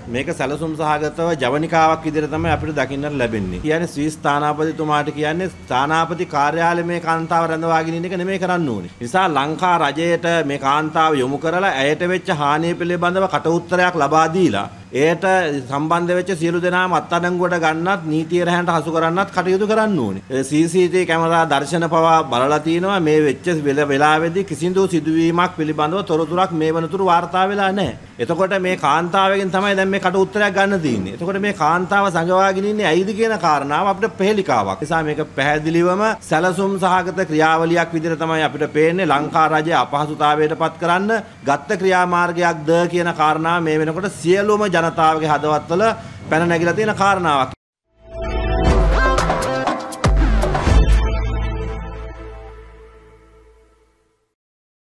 මේක සැලසුම් සහගතව ජවනිකාවක් විදිහට තමයි අපිට දකින්නට ලැබෙන්නේ. කියන්නේ ස්විස් තානාපතිතුමාට කියන්නේ තානාපති කාර්යාලයේ මේ කාන්තාව රැඳවාගෙන ඉන්න එක නෙමෙයි කරන්න ඕනේ. නිසා ලංකා රජයට මේ කාන්තාව යොමු කරලා ඇයට වෙච්ච හානිය පිළිබඳව කට උත්තරයක් ලබා දීලා එයට සම්බන්ධ වෙච්ච සියලු දෙනාම අත්අඩංගුවට ගන්නත් නීතිය රැහැන්ට හසු කරන්නත් කටයුතු කරන්න ඕනේ. CCTV කැමරා දර්ශන පවා බලලා තිනවා මේ වෙච්ච වෙලාවේදී කිසිදු සිදුවීමක් පිළිබඳව තොරතුරක් මේ වනතුරු වාර්තා වෙලා නැහැ. එතකොට මේ කාන්තාවගෙන් තමයි දැන් මේ කට උත්තරයක් ගන්න තියෙන්නේ. එතකොට මේ කාන්තාව සංගවාගෙන ඉන්නේ ඇයිද කියන කාරණාව අපිට ප්‍රහෙලිකාවක්. නිසා මේක පැහැදිලිවම සැලසුම් සහගත ක්‍රියාවලියක් විදිහට තමයි අපිට පේන්නේ. ලංකා රජය අපහසුතාවයටපත් කරන්න ගත්ත ක්‍රියාමාර්ගයක්ද කියන කාරණාව මේ වෙනකොට සියලුම ජනතාවගේ හදවත්වල පැන නැගිලා තියෙන කාරණාවක්.